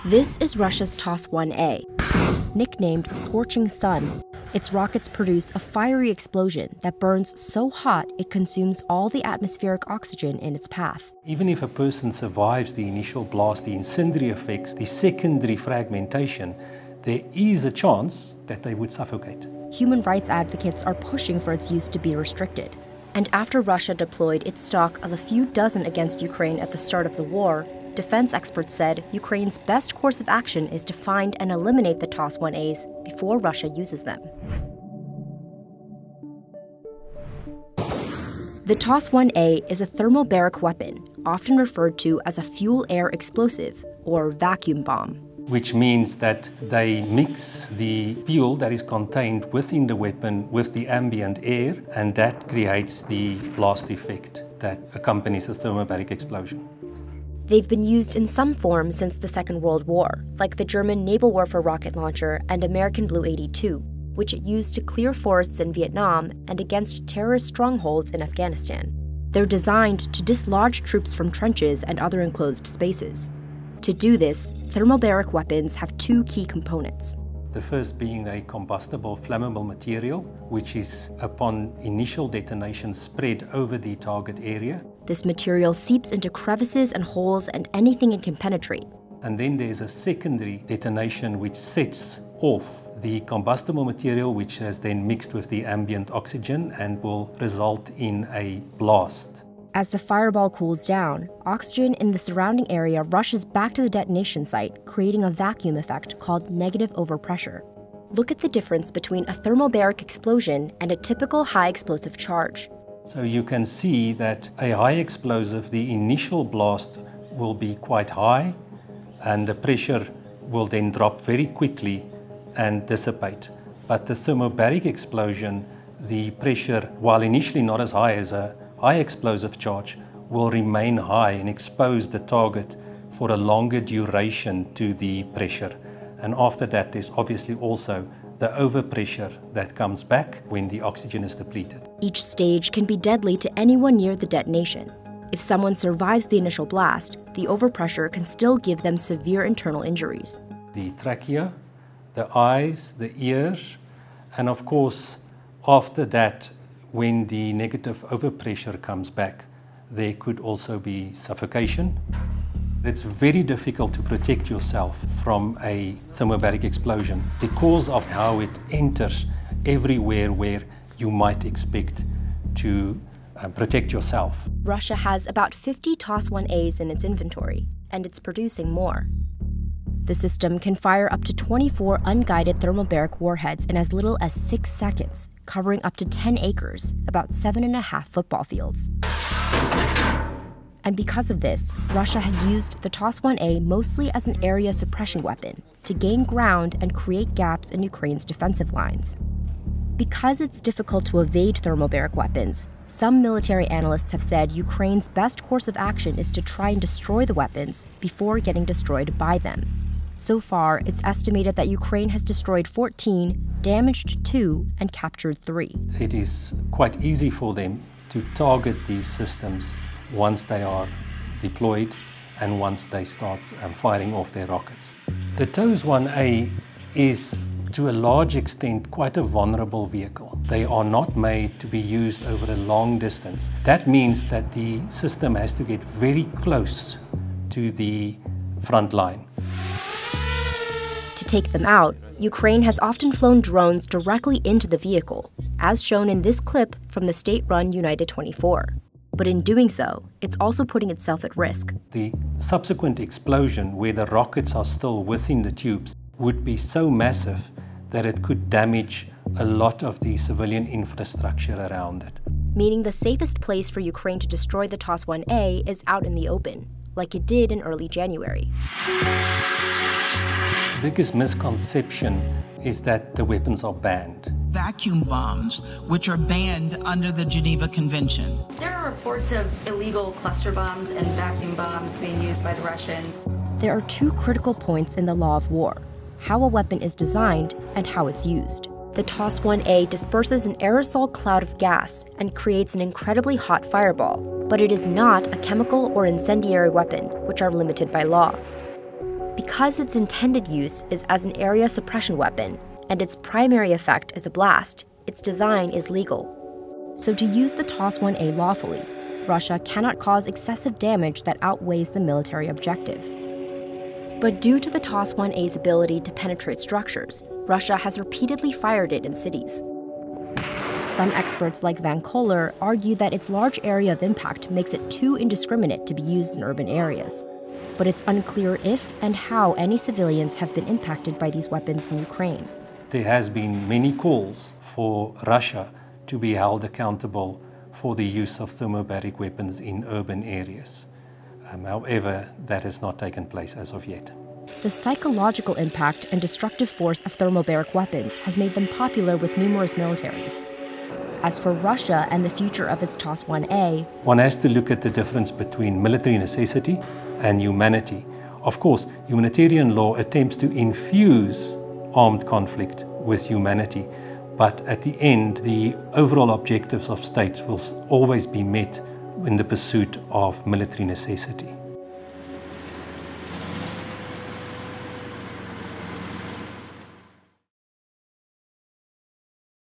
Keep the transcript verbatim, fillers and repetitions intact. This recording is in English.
This is Russia's T O S one A, nicknamed Scorching Sun. Its rockets produce a fiery explosion that burns so hot it consumes all the atmospheric oxygen in its path. Even if a person survives the initial blast, the incendiary effects, the secondary fragmentation, there is a chance that they would suffocate. Human rights advocates are pushing for its use to be restricted. And after Russia deployed its stock of a few dozen against Ukraine at the start of the war, defense experts said Ukraine's best course of action is to find and eliminate the T O S one A's before Russia uses them. The T O S one A is a thermobaric weapon, often referred to as a fuel-air explosive, or vacuum bomb. Which means that they mix the fuel that is contained within the weapon with the ambient air, and that creates the blast effect that accompanies the thermobaric explosion. They've been used in some form since the Second World War, like the German naval warfare rocket launcher and American Blue eighty-two, which it used to clear forests in Vietnam and against terrorist strongholds in Afghanistan. They're designed to dislodge troops from trenches and other enclosed spaces. To do this, thermobaric weapons have two key components. The first being a combustible flammable material, which is upon initial detonation spread over the target area. This material seeps into crevices and holes and anything it can penetrate. And then there's a secondary detonation which sets off the combustible material, which has then mixed with the ambient oxygen and will result in a blast. As the fireball cools down, oxygen in the surrounding area rushes back to the detonation site, creating a vacuum effect called negative overpressure. Look at the difference between a thermobaric explosion and a typical high explosive charge. So you can see that a high explosive, the initial blast will be quite high, and the pressure will then drop very quickly and dissipate. But the thermobaric explosion, the pressure, while initially not as high as a high explosive charge, will remain high and expose the target for a longer duration to the pressure. And after that, there's obviously also the overpressure that comes back when the oxygen is depleted. Each stage can be deadly to anyone near the detonation. If someone survives the initial blast, the overpressure can still give them severe internal injuries. The trachea, the eyes, the ears, and of course, after that, when the negative overpressure comes back, there could also be suffocation. It's very difficult to protect yourself from a thermobaric explosion because of how it enters everywhere where you might expect to uh, protect yourself. Russia has about fifty T O S one A's in its inventory, and it's producing more. The system can fire up to twenty-four unguided thermobaric warheads in as little as six seconds, covering up to ten acres, about seven and a half football fields. And because of this, Russia has used the T O S one A mostly as an area suppression weapon to gain ground and create gaps in Ukraine's defensive lines. Because it's difficult to evade thermobaric weapons, some military analysts have said Ukraine's best course of action is to try and destroy the weapons before getting destroyed by them. So far, it's estimated that Ukraine has destroyed fourteen, damaged two, and captured three. It is quite easy for them to target these systems once they are deployed and once they start um, firing off their rockets. The T O S one A is, to a large extent, quite a vulnerable vehicle. They are not made to be used over a long distance. That means that the system has to get very close to the front line. To take them out, Ukraine has often flown drones directly into the vehicle, as shown in this clip from the state-run United twenty-four. But in doing so, it's also putting itself at risk. The subsequent explosion, where the rockets are still within the tubes, would be so massive that it could damage a lot of the civilian infrastructure around it. Meaning the safest place for Ukraine to destroy the T O S one A is out in the open, like it did in early January. The biggest misconception is that the weapons are banned. Vacuum bombs, which are banned under the Geneva Convention. There are reports of illegal cluster bombs and vacuum bombs being used by the Russians. There are two critical points in the law of war: how a weapon is designed and how it's used. The T O S one A disperses an aerosol cloud of gas and creates an incredibly hot fireball, but it is not a chemical or incendiary weapon, which are limited by law. Because its intended use is as an area suppression weapon, and its primary effect is a blast, its design is legal. So to use the T O S one A lawfully, Russia cannot cause excessive damage that outweighs the military objective. But due to the T O S one A's ability to penetrate structures, Russia has repeatedly fired it in cities. Some experts like Van Kohler argue that its large area of impact makes it too indiscriminate to be used in urban areas. But it's unclear if and how any civilians have been impacted by these weapons in Ukraine. There has been many calls for Russia to be held accountable for the use of thermobaric weapons in urban areas. Um, however, that has not taken place as of yet. The psychological impact and destructive force of thermobaric weapons has made them popular with numerous militaries. As for Russia and the future of its T O S one A, one has to look at the difference between military necessity and humanity. Of course, humanitarian law attempts to infuse armed conflict with humanity, but at the end, the overall objectives of states will always be met in the pursuit of military necessity.